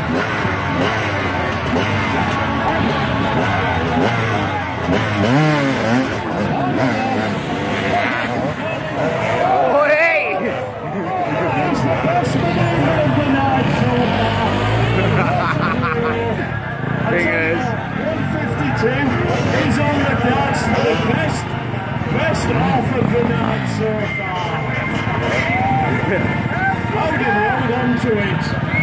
Fingers. 152 is on the cards for the best half of the night so far. Holding on to it.